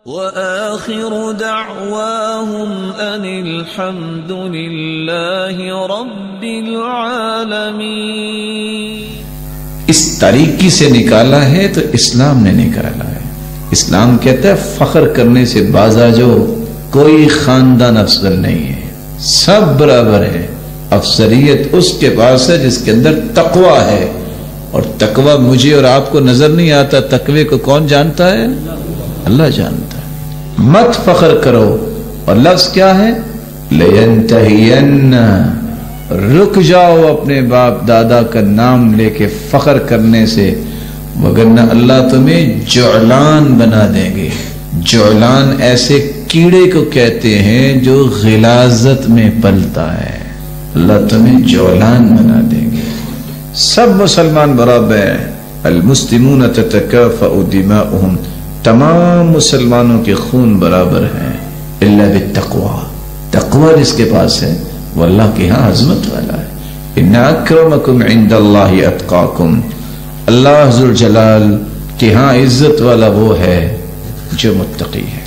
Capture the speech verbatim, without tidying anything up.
وآخر دعواهم أن الحمد لله رب العالمين. اس تاریکی سے نکالا ہے تو اسلام نے نکالا ہے. اسلام کہتا ہے فخر کرنے سے باز آ جاؤ، کوئی خاندان افضل نہیں ہے، سب برابر ہے. افضلیت اس کے پاس ہے جس کے اندر تقوی ہے، اور تقوی مجھے اور آپ کو نظر نہیں آتا. تقوی کو کون جانتا ہے؟ اللہ جانتا ہے. مت فخر کرو. اور لفظ کیا ہے؟ لَيَنْتَهِيَنَّ، رک جاؤ اپنے باپ دادا کا نام لے کے فخر کرنے سے، وگرنہ اللہ تمہیں جعلان بنا دیں گے. جعلان ایسے کیڑے کو کہتے ہیں جو غلاظت میں پلتا ہے. اللہ تمہیں جعلان بنا دیں گے. سب مسلمان برابر ہیں. المسلمون تتکافأ دماؤہم، تمام مسلمانوں کے خون برابر ہیں، الا بالتقوی. تقوی جس کے پاس ہے وہ اللہ کے ہاں عظمت والا ہے. ان اکرمکم عند اللہ اتقاکم، اللہ ذوالجلال کے ہاں عزت والا وہ ہے جو متقی ہے.